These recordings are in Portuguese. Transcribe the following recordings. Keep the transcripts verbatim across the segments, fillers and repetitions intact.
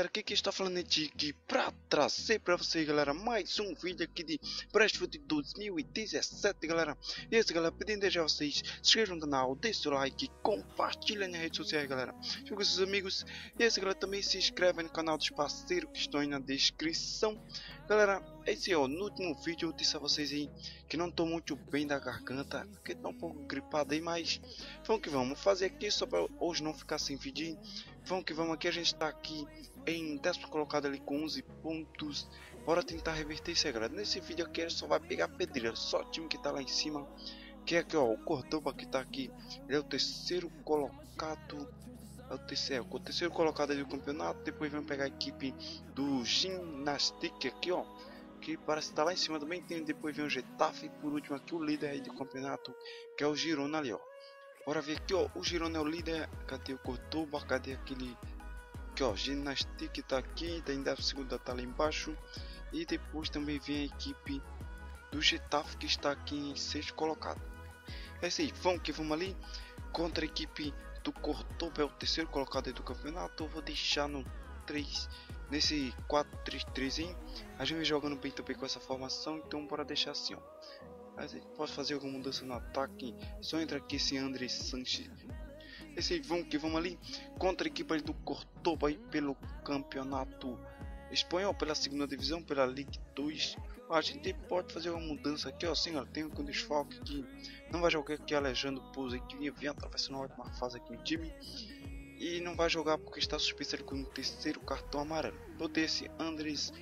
galera, aqui que está falando é Tiki pra trazer pra vocês, galera, mais um vídeo aqui de Brasfoot dois mil e dezessete, galera. E esse, galera, pedindo já vocês se inscrevam no canal, deixem o like, compartilhem nas redes sociais, galera, junto com seus amigos. E esse, galera, também se inscreve no canal dos parceiros que estão aí na descrição. Galera, esse ó, no último vídeo eu disse a vocês aí que não estou muito bem da garganta, que tá um pouco gripado aí, mas vamos que vamos fazer aqui só para hoje não ficar sem vídeo. Vamos que vamos aqui, a gente está aqui em décimo colocado ali com onze pontos. Bora tentar reverter isso, galera. Nesse vídeo aqui só vai pegar pedreira, só o time que tá lá em cima. Que é aqui, ó, o Cordoba que tá aqui, ele é o terceiro colocado. É o terceiro, o terceiro colocado ali do campeonato. Depois vamos pegar a equipe do Ginastic aqui, ó, que parece estar tá lá em cima também. Tem, depois vem o Getafe e por último aqui o líder aí do campeonato, que é o Girona ali, ó. Bora ver aqui, ó, o Girona é o líder. Cadê o Cordoba? Cadê aquele aqui, ó, Ginastic tá aqui, tem décimo segundo, tá lá embaixo. E depois também vem a equipe do Getafe que está aqui em sexto colocado. É isso aí, vamos que vamos ali contra a equipe do Cordoba, é o terceiro colocado aí do campeonato. Eu vou deixar no três, nesse quatro três três, hein? A gente vem jogando bem também com essa formação, então bora deixar assim, ó. A gente pode fazer alguma mudança no ataque, só entra aqui esse André Sanches. Esse aí, vamos que vamos ali contra a equipe do Cordoba aí pelo campeonato espanhol, pela segunda divisão, pela Ligue dois. A gente pode fazer uma mudança aqui, ó, assim, ó, tem um desfalque que não vai jogar aqui, Alejandro Pouso, que vem atravessando uma ótima fase aqui no time. E não vai jogar porque está suspenso com o terceiro cartão amarelo. Botei esse Andres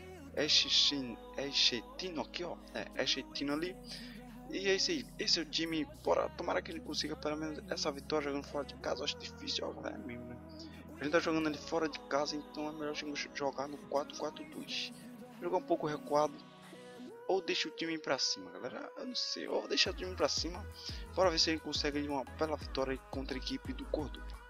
Echetino aqui, ó, é, Echetino ali. E é isso aí, esse é o time, bora, tomara que ele consiga pelo menos essa vitória jogando fora de casa. Acho difícil jogar, é mesmo, né? A gente tá jogando ali fora de casa, então é melhor a gente jogar no quatro quatro dois. Jogar um pouco recuado, ou deixa o time ir pra cima, galera, eu não sei, ou deixa o time ir pra cima. Bora ver se ele consegue uma bela vitória contra a equipe do Cordoba.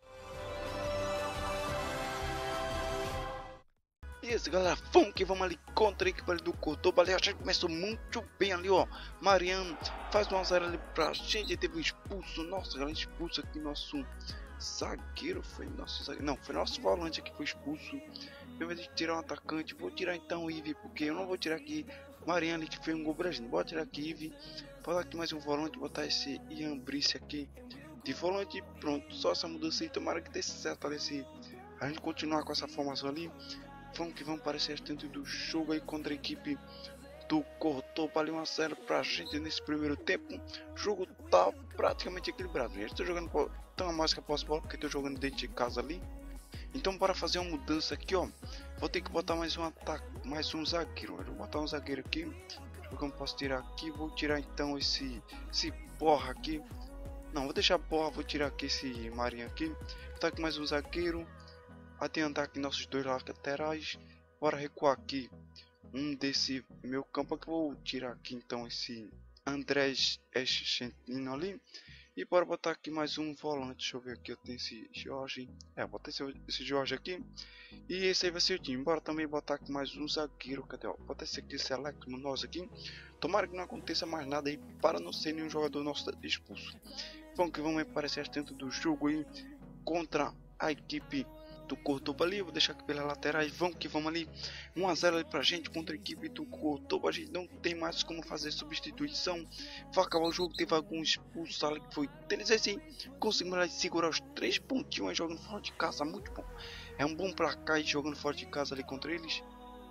Isso, galera, vamos que vamos ali contra a equipe do Cordoba ali. A gente começou muito bem ali, ó. Mariano faz um zero ali pra gente, teve um expulso. Nossa, galera, expulso aqui nosso zagueiro, foi nosso zagueiro, não, foi nosso volante aqui que foi expulso. Ao invés de tirar um atacante, vou tirar então o Ive, porque eu não vou tirar aqui Mariano que fez um gol brasileiro. Vou tirar aqui Ive, botar aqui mais um volante, botar esse Ian Brice aqui de volante. Pronto, só essa mudança aí, tomara que dê certo ali, se a gente continuar com essa formação ali. Vamos que vamos para esse restante do jogo aí contra a equipe do Cordoba ali, um a zero pra gente nesse primeiro tempo. O jogo tá praticamente equilibrado. Eu estou jogando tão mais que a posse bola porque estou jogando dentro de casa ali. Então bora fazer uma mudança aqui, ó. Vou ter que botar mais um ataque, mais um zagueiro. Eu vou botar um zagueiro aqui. Deixa eu ver como posso tirar aqui. Vou tirar então esse, esse Borra aqui. Não, vou deixar Borra. Vou tirar aqui esse Marinho aqui. Vou botar aqui mais um zagueiro. Adiantar aqui nossos dois laterais. Bora recuar aqui um desse meu campo aqui. Vou tirar aqui então esse Andrés Echentino ali. E bora botar aqui mais um volante. Deixa eu ver aqui. Eu tenho esse Jorge. É, botar esse, esse Jorge aqui. E esse aí vai ser o time. Bora também botar aqui mais um zagueiro. Cadê? Ó, botar esse aqui, esse Alex Munoz aqui. Tomara que não aconteça mais nada aí para não ser nenhum jogador nosso expulso. Vamos que vamos aparecer dentro do jogo aí contra a equipe do Cordoba ali. Eu vou deixar aqui pela lateral e vamos que vamos ali, um a zero ali pra gente contra a equipe do Cordoba. A gente não tem mais como fazer substituição, vai acabar o jogo. Teve algum expulso ali que foi deles, assim conseguimos segurar os três pontinhos aí, jogando fora de casa, muito bom, é um bom placar aí, jogando fora de casa ali contra eles.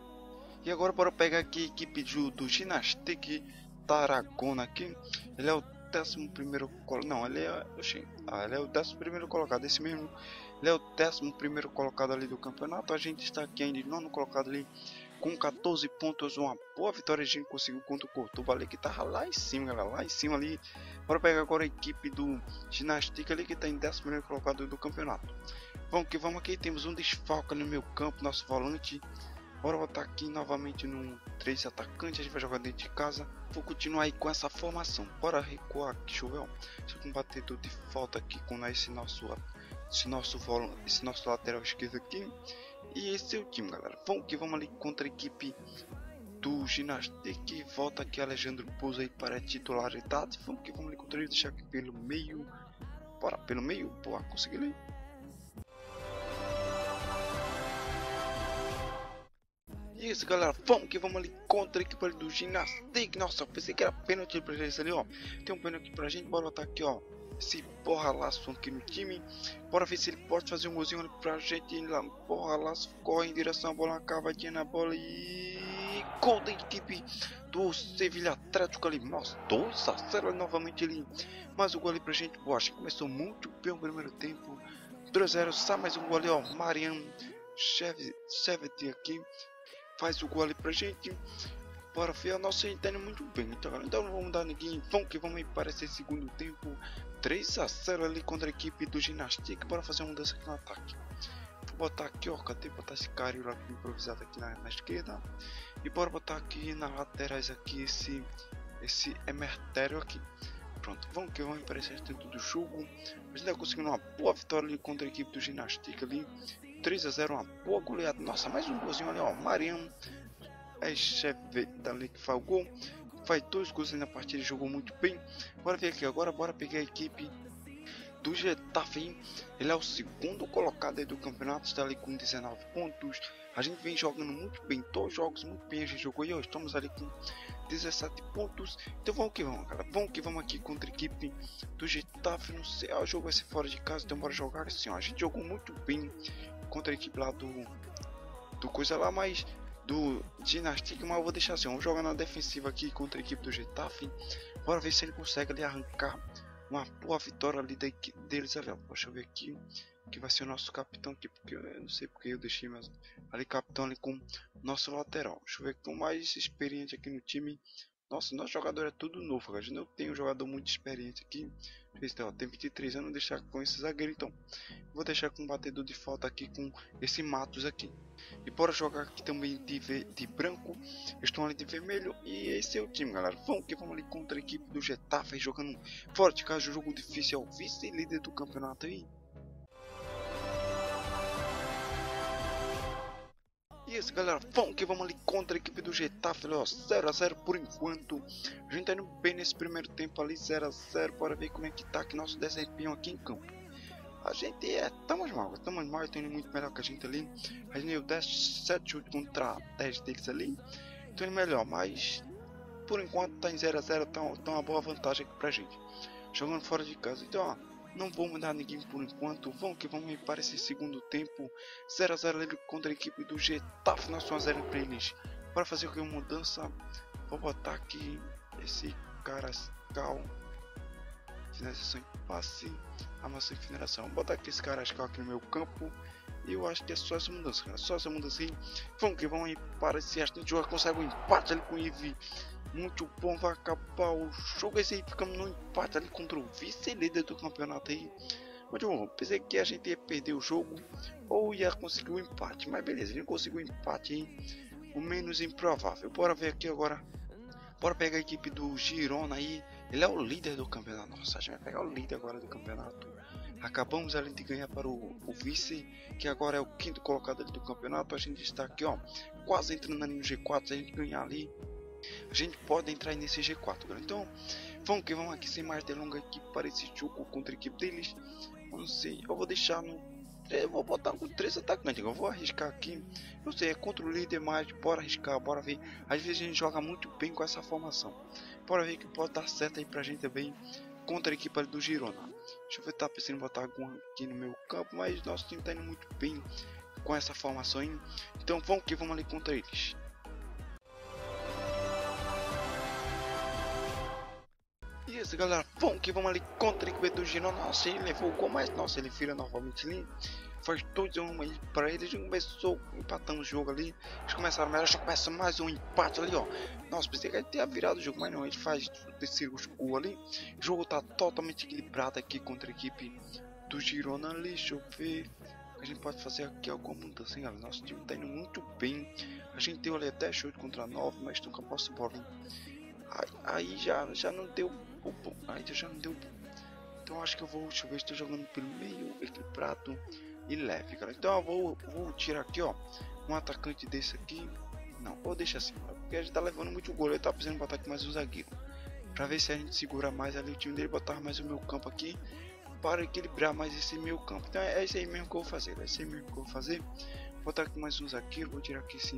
E agora bora pegar aqui a equipe do, do Ginastic Tarragona aqui. Ele é o décimo primeiro, não, ele é, oxi, ah, ele é o décimo primeiro colocado, esse mesmo. Ele é o décimo primeiro colocado ali do campeonato. A gente está aqui ainda nono colocado ali com quatorze pontos. Uma boa vitória a gente conseguiu contra o Cordoba ali, que tava lá em cima, galera, lá em cima ali. Bora pegar agora a equipe do Ginastic ali, que está em décimo primeiro colocado do campeonato. Vamos que vamos aqui, temos um desfalque no meu campo, nosso volante. Bora botar aqui novamente no três atacantes. A gente vai jogar dentro de casa. Vou continuar aí com essa formação. Bora recuar aqui, deixa eu ver, ó. Deixa eu combater tudo de falta aqui com esse nosso esse nosso volante, esse nosso lateral esquerdo aqui. E esse é o time, galera. Vamos que vamos ali contra a equipe do Ginastic. Volta aqui Alejandro Pouso aí para a titularidade. Vamos que vamos ali contra ele, deixar aqui pelo meio. Bora, pelo meio, boa, consegui ali. E isso, galera, vamos que vamos ali contra a equipe ali do Ginastic. Nossa, eu pensei que era pênalti pra eles ali, ó. Tem um pênalti pra gente, bora botar aqui, ó. Esse porra laço aqui no time. Bora ver se ele pode fazer um golzinho ali pra gente. Ele lá, porra laço, corre em direção à bola, uma cavadinha na bola e... Gol da equipe do Sevilha Atlético ali. Nossa, dois a zero novamente ali. Mais um gol ali pra gente. Boa, acho que começou muito bem o primeiro tempo. dois a zero, sai mais um gol ali, ó. Marian Chevet aqui. Faz o gol ali pra gente. Bora ver, a nossa gente tá indo muito bem, então, então não vamos dar ninguém. Vamos que vamos ir para esse segundo tempo. três a zero ali contra a equipe do Ginastic. Bora fazer uma mudança aqui no ataque. Vou botar aqui, ó, cadê? Botar esse cara aqui improvisado aqui na, na esquerda. E bora botar aqui nas laterais aqui esse esse Emertério aqui. Pronto, vamos que vamos para esse dentro do jogo. A gente tá conseguindo uma boa vitória ali contra a equipe do Ginastic ali. três a zero, uma boa goleada. Nossa, mais um golzinho ali, ó. Mariano é chefe dali que faz o gol. Faz dois gols na partida, jogou muito bem. Bora ver aqui agora, bora pegar a equipe do Getafe. Ele é o segundo colocado aí do campeonato, está ali com dezenove pontos. A gente vem jogando muito bem, dois jogos muito bem a gente jogou e hoje estamos ali com dezessete pontos. Então vamos que vamos, cara. Vamos que vamos aqui contra a equipe do Getafe. Não sei, ah, o jogo vai ser fora de casa, então bora jogar assim, ó. A gente jogou muito bem contra a equipe lá do do coisa lá, mas do Ginastic, mas eu vou deixar assim, vamos jogar na defensiva aqui contra a equipe do Getafe. Bora ver se ele consegue ali arrancar uma boa vitória ali da equipe deles ali, ó. Deixa eu ver aqui que vai ser o nosso capitão aqui, porque eu não sei porque eu deixei mas ali capitão ali com nosso lateral. Deixa eu ver com mais experiente aqui no time. Nossa, nosso jogador é tudo novo, a gente não tem um jogador muito experiente aqui. Ó, tem vinte e três anos, deixar com esse zagueiro, então vou deixar com um batedor de falta aqui com esse Matos aqui. E bora jogar aqui também de, de branco. Estão ali de vermelho. E esse é o time, galera. Vamos que vamos ali contra a equipe do Getafe, jogando forte, caso o jogo difícil, é o vice-líder do campeonato aí. E isso, galera, vamos que vamos ali contra a equipe do Getafe, ó, zero a zero por enquanto. A gente tá indo bem nesse primeiro tempo ali, zero a zero. Bora ver como é que tá aqui nosso desempenho aqui em campo. A gente é, estamos mal, estamos mal, estão indo muito melhor que a gente ali. A gente deu dezessete chutes contra dez deles ali. Então é melhor, mas por enquanto tá em zero a zero, tá, tá uma boa vantagem aqui pra gente. Jogando fora de casa, então ó, não vamos dar ninguém por enquanto. Vamos que vamos ir para esse segundo tempo. zero a zero ali contra a equipe do Getafe na sua zero pra eles. Para fazer aqui uma mudança, vou botar aqui esse Carrascal. Finalização em passe, armação e finalização. Vou botar aqui esse Carrascal aqui no meu campo. E eu acho que é só essa mudança, cara. Só essa mudança aí. Vamos que vamos ir para esse astro de jogo. Consegue um empate ali com o Ivi. Muito bom, vai acabar o jogo. Esse aí ficamos no empate ali contra o vice-líder do campeonato aí. Muito bom, pensei que a gente ia perder o jogo ou ia conseguir o um empate. Mas beleza, a gente conseguiu o um empate aí. O menos improvável. Bora ver aqui agora. Bora pegar a equipe do Girona aí. Ele é o líder do campeonato. Nossa, a gente vai pegar o líder agora do campeonato. Acabamos ali de ganhar para o, o vice, que agora é o quinto colocado ali do campeonato. A gente está aqui, ó, quase entrando ali no G quatro. Se a gente ganhar ali, a gente pode entrar nesse G quatro, galera. Então, vamos que vamos aqui sem mais delongas aqui para esse jogo contra a equipe deles. Eu não sei, eu vou deixar no... Eu vou botar com três atacantes, eu vou arriscar aqui. Não sei, é contra o líder, mas bora arriscar, bora ver. Às vezes a gente joga muito bem com essa formação. Bora ver que pode dar certo aí pra gente também contra a equipe do Girona. Deixa eu ver, tá pensando em botar algum aqui no meu campo, mas nosso time tá indo muito bem com essa formação aí. Então vamos que vamos ali contra eles. E isso, galera, vamos que vamos ali contra a equipe do Girona. Nossa, ele levou o gol, mas nossa, ele vira novamente ali. Faz dois a um aí para eles. Começou, empatamos o jogo ali. Eles começaram melhor, já começa mais um empate ali, ó. Nossa, pensei que ele tinha virado o jogo, mas não, ele faz o terceiro gol ali. O jogo tá totalmente equilibrado aqui contra a equipe do Girona ali. Deixa eu ver. A gente pode fazer aqui alguma mudança, hein, galera. Nosso time tá indo muito bem. A gente deu ali até chute contra nove, mas nunca posso bola. Aí, aí já, já não deu. Aí já não deu. Então acho que eu vou, deixa eu ver, estou jogando pelo meio equilibrado e leve, cara. Então eu vou, vou tirar aqui, ó, um atacante desse aqui. Não, vou deixar assim, porque a gente tá levando muito gol. Eu tava precisando botar aqui mais um zagueiro, pra ver se a gente segura mais ali o time dele, botar mais o meu campo aqui, para equilibrar mais esse meu campo. Então é isso aí mesmo que eu vou fazer, é isso aí mesmo que eu vou fazer. Vou botar aqui mais um zagueiro, vou tirar aqui esse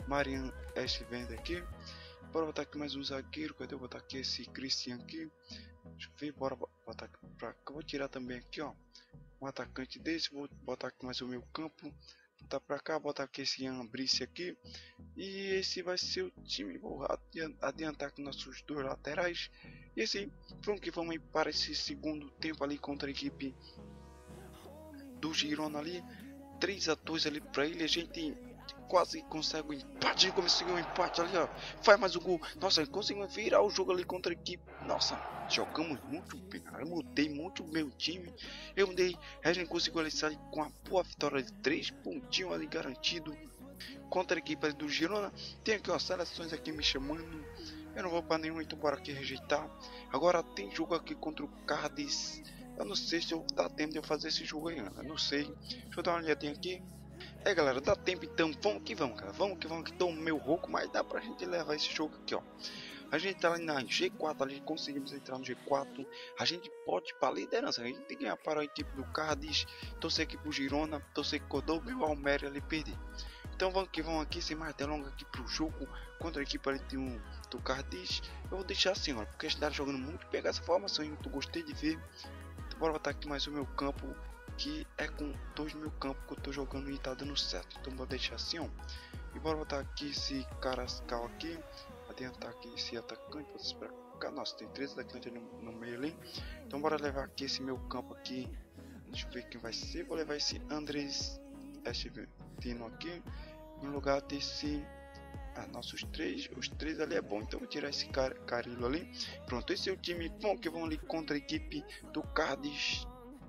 Marian Ashvenda aqui. Bora botar aqui mais um zagueiro. Cadê eu botar aqui esse Christian aqui? Deixa eu ver, bora botar aqui pra cá. Vou tirar também aqui, ó, um atacante desse. Vou botar aqui mais o meu campo. Botar pra cá, botar aqui esse Ian Brice aqui. E esse vai ser o time. Vou adiantar com nossos dois laterais. E assim, vamos que vamos para esse segundo tempo ali contra a equipe do Girona ali. três a dois ali pra ele. A gente quase consegue o um empate. Conseguiu um empate ali, ó. Faz mais um gol. Nossa, conseguimos virar o jogo ali contra a equipe. Nossa, jogamos muito bem, cara. Eu mudei muito meu time. Eu mudei. A gente conseguiu ali sair com a boa vitória de três pontinhos ali garantido contra a equipe do Girona. Tem aqui, ó, seleções aqui me chamando. Eu não vou para nenhum, então bora aqui rejeitar. Agora tem jogo aqui contra o Cádiz. Eu não sei se eu dá tempo de eu fazer esse jogo aí, eu não sei. Deixa eu dar uma olhadinha aqui. É, galera, dá tempo então. Vamos que vamos, cara. Vamos que vamos, que tô meio rouco, mas dá pra gente levar esse jogo aqui, ó. A gente tá ali na G quatro, ali conseguimos entrar no G quatro. A gente pode ir pra liderança. A gente tem que ganhar para a equipe do Cádiz. Torcer aqui pro Girona. Torcer que Cordoba e o Almeria ali perder. Então vamos que vamos aqui, sem mais delongas, aqui pro jogo contra a equipe ali de um, do Cádiz. Eu vou deixar assim, ó, porque a gente tá jogando muito. Pegar essa formação, eu gostei de ver. Então bora botar aqui mais o meu campo, que é com dois mil campos que eu tô jogando e tá dando certo. Então vou deixar assim, ó. E bora botar aqui esse Carrascal aqui. Adiantar aqui esse atacante. Vou esperar cá. Nossa, tem três atacantes no, no meio ali. Então bora levar aqui esse meu campo aqui. Deixa eu ver quem vai ser. Vou levar esse Andrés Estevino aqui no lugar desse. Ah, nossos três, os três ali é bom, então vou tirar esse car Carilo ali. Pronto, esse é o time bom que vão ali contra a equipe do Cádiz.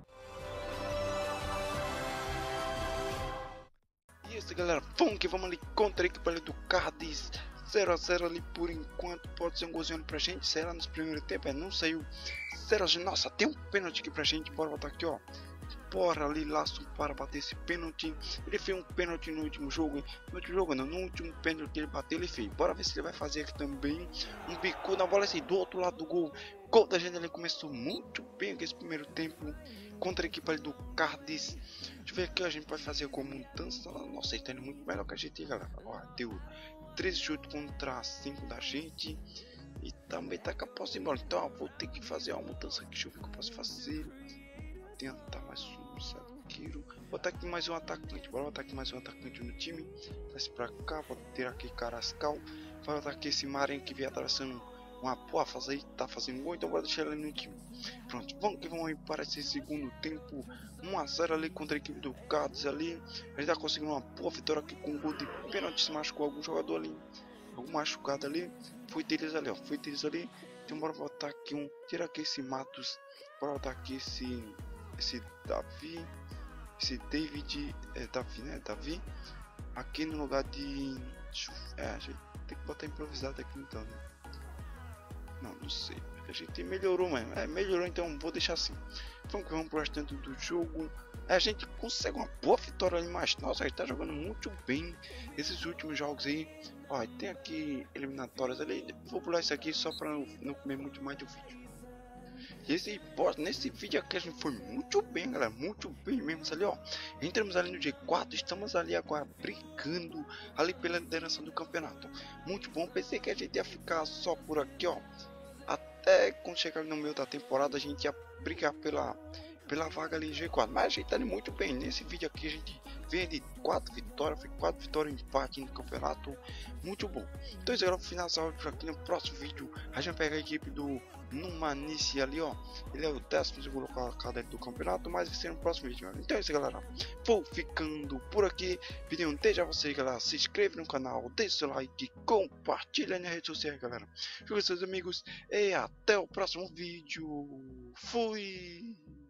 E esse, galera, bom que vamos ali contra a equipe ali do Cádiz. zero a zero ali por enquanto, pode ser um golzinho pra gente, será nos primeiros tempos, é, não saiu zero a zero. Nossa, tem um pênalti aqui pra gente, bora botar aqui, ó. Bora ali, laço para bater esse pênalti. Ele fez um pênalti no último jogo. No último jogo não, no último pênalti que ele bateu, ele fez. Bora ver se ele vai fazer aqui também. Um bico na bola assim, do outro lado do gol. Gol da gente, ele começou muito bem aqui esse primeiro tempo. Contra a equipe ali do Cádiz. Deixa eu ver aqui, a gente vai fazer com mudança. Nossa, ele tá indo muito melhor que a gente, galera. Ó, deu três chutes contra cinco da gente. E também tá com a posse embora. Então ó, vou ter que fazer uma mudança aqui. Deixa eu ver o que eu posso fazer. Tentar mais um zagueiro. Botar aqui mais um atacante. Bora botar aqui mais um atacante no time. Desce pra cá. Vou ter aqui Carrascal. Vai botar aqui esse Marinho que vem atravessando uma boa fase aí. Tá fazendo gol. Então bora deixar ele no time. Pronto. Vamos que vamos aí para esse segundo tempo. um a zero ali contra a equipe do Cádiz ali. A gente tá conseguindo uma boa vitória aqui com um gol de pênalti. Se machucou algum jogador ali. Algum machucado ali. Foi deles ali, ó. Foi deles ali. Então bora botar aqui um. Tira aqui esse Matos. Bora botar aqui esse. Esse Davi, esse David, é Davi, né? Davi, aqui no lugar de. É, a gente tem que botar improvisado aqui então, né? Não, não sei. A gente melhorou mesmo. É, melhorou, então vou deixar assim. Vamos que vamos pro restante do jogo. É, a gente consegue uma boa vitória ali, mas nossa, a gente tá jogando muito bem esses últimos jogos aí. Ó, tem aqui eliminatórias ali. Vou pular isso aqui só pra não, não comer muito mais do vídeo. E esse, nesse vídeo aqui a gente foi muito bem, galera, muito bem mesmo ali, ó. Entramos ali no G quatro, estamos ali agora brigando ali pela liderança do campeonato. Muito bom, pensei que a gente ia ficar só por aqui, ó. Até quando chegar no meio da temporada a gente ia brigar pela, pela vaga ali G quatro. Mas a gente tá ali muito bem, nesse vídeo aqui a gente vem de quatro vitórias, foi quatro vitórias e empate no campeonato, muito bom. Então isso agora, finalizar por aqui. No próximo vídeo a gente pega a equipe do Numanice ali, ó. Ele é o décimo segundo colocado do campeonato, mas vai ser no próximo vídeo. Então é isso, galera, vou ficando por aqui. Vídeo um desde a vocês, galera, se inscreve no canal, deixa seu like, compartilha nas redes sociais, galera, joga seus amigos e até o próximo vídeo. Fui!